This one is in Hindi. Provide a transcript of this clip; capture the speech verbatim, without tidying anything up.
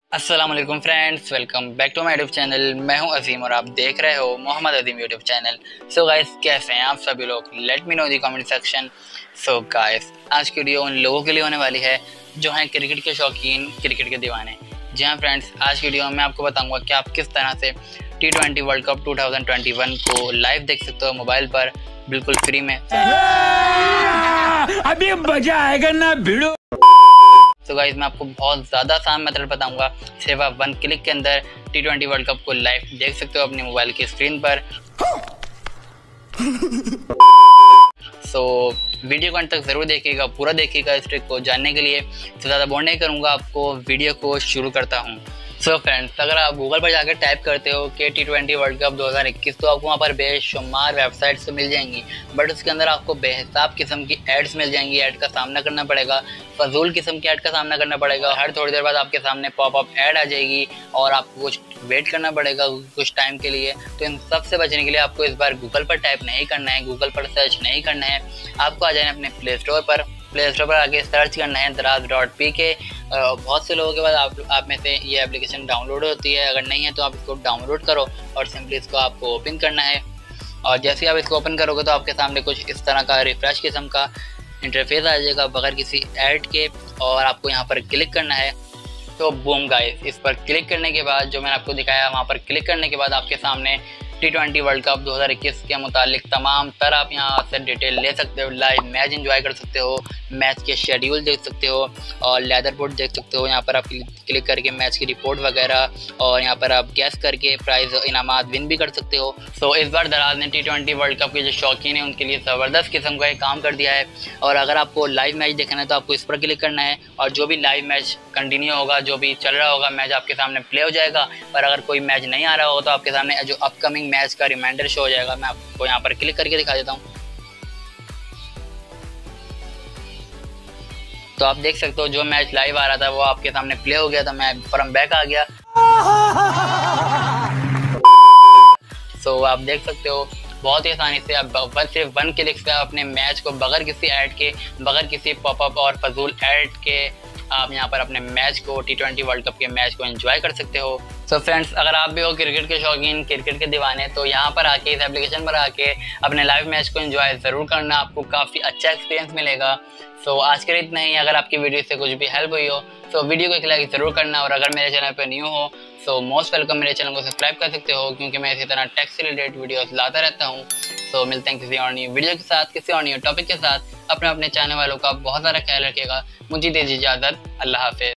अस्सलाम वालेकुम friends, welcome back to my YouTube channel. मैं हूं अजीम और आप देख रहे हो Mohammad Azeem YouTube channel. So guys, कैसे हैं आप सभी लोग? Let me know the comment section. So guys, आज की वीडियो उन लोगों के लिए होने वाली है जो हैं क्रिकेट के शौकीन, क्रिकेट के दीवाने। जी हाँ फ्रेंड्स, आज की वीडियो में आपको बताऊंगा कि आप किस तरह से T twenty world cup two thousand twenty one को लाइव देख सकते हो मोबाइल पर बिल्कुल फ्री में। अभी मजा आएगा ना भिड़ो। तो गाइस, मैं आपको बहुत ज़्यादा आसान मेथड बताऊंगा। सिर्फ आप वन क्लिक के अंदर टी ट्वेंटी वर्ल्ड कप को लाइव देख सकते हो अपने मोबाइल की स्क्रीन पर। सो so, वीडियो को अंत तक ज़रूर देखिएगा, पूरा देखिएगा। इस ट्रिक को जानने के लिए तो ज़्यादा बोर नहीं करूँगा, आपको वीडियो को शुरू करता हूँ। सो so फ्रेंड्स, अगर आप गूगल पर जाकर टाइप करते हो कि टी ट्वेंटी वर्ल्ड कप दो हज़ार इक्कीस तो आपको वहाँ पर बेशुमार वेबसाइट्स तो मिल जाएंगी, बट उसके अंदर आपको बेहिसाब किस्म की एड्स मिल जाएंगी। ऐड का सामना करना पड़ेगा, फजूल किस्म की ऐड का सामना करना पड़ेगा। हर थोड़ी देर बाद आपके सामने पॉपअप ऐड आ जाएगी और आपको कुछ वेट करना पड़ेगा कुछ टाइम के लिए। तो इन सब से बचने के लिए आपको इस बार गूगल पर टाइप नहीं करना है, गूगल पर सर्च नहीं करना है। आपको आ जाना अपने प्ले स्टोर पर। प्ले स्टोर पर आके सर्च करना है दराज डॉट पी के। बहुत से लोगों के बाद आप आप में से ये एप्लीकेशन डाउनलोड होती है, अगर नहीं है तो आप इसको डाउनलोड करो और सिंपली इसको आपको ओपन करना है। और जैसे ही आप इसको ओपन करोगे तो आपके सामने कुछ इस तरह का रिफ्रेश किस्म का इंटरफेस आ जाएगा बगैर किसी ऐड के, और आपको यहाँ पर क्लिक करना है। तो बूम गाइस, इस पर क्लिक करने के बाद जो मैंने आपको दिखाया वहाँ पर क्लिक करने के बाद आपके सामने टी ट्वेंटी वर्ल्ड कप दो हज़ार इक्कीस के मुतालिक तमाम तरह आप यहाँ से डिटेल ले सकते हो, लाइव मैच एंजॉय कर सकते हो, मैच के शेड्यूल देख सकते हो और लेदर बोर्ड देख सकते हो। यहाँ पर आप क्लिक करके मैच की रिपोर्ट वगैरह, और यहाँ पर आप गैस करके प्राइज इनामात विन भी कर सकते हो। सो इस बार दराज ने टी ट्वेंटी वर्ल्ड कप के जो शौकीन हैं उनके लिए ज़बरदस्त किस्म का एक काम कर दिया है। और अगर आपको लाइव मैच देखना है तो आपको इस पर क्लिक करना है, और जो भी लाइव मैच कंटिन्यू होगा, जो भी चल रहा होगा मैच आपके सामने प्ले हो जाएगा। पर अगर कोई मैच नहीं आ रहा होगा तो आपके सामने जो अपकमिंग मैच का रिमाइंडर शो हो जाएगा। मैं आपको यहाँ पर क्लिक करके दिखा देता हूँ। तो आप देख सकते हो जो मैच लाइव आ रहा था वो आपके सामने प्ले हो गया था। मैं फ्रॉम बैक आ गया। सो so, आप देख सकते हो बहुत ही आसानी से आप सिर्फ वन क्लिक से अपने मैच को बगैर किसी ऐड के, बगैर किसी पॉपअप और फजूल ऐड के आप यहाँ पर अपने मैच को, टी ट्वेंटी वर्ल्ड कप के मैच को एंजॉय कर सकते हो। सो so फ्रेंड्स, अगर आप भी हो क्रिकेट के शौकीन, क्रिकेट के दीवाने, तो यहाँ पर आके, इस एप्लीकेशन पर आके अपने लाइव मैच को एंजॉय ज़रूर करना, आपको काफ़ी अच्छा एक्सपीरियंस मिलेगा। सो so, आज के लिए इतना ही। अगर आपकी वीडियो से कुछ भी हेल्प हुई हो तो वीडियो को एक लाइक ज़रूर करना, और अगर मेरे चैनल पर न्यू हो सो मोस्ट वेलकम, मेरे चैनल को सब्सक्राइब कर सकते हो क्योंकि मैं इसी तरह टेक से रिलेटेड वीडियोस लाता रहता हूँ। सो so, मिलते हैं किसी और न्यू वीडियो के साथ, किसी और न्यू टॉपिक के साथ। अपने अपने चाहने वालों का बहुत सारा ख्याल रखिएगा। मुझे दीजिए इजाज़त। अल्लाह हाफिज़।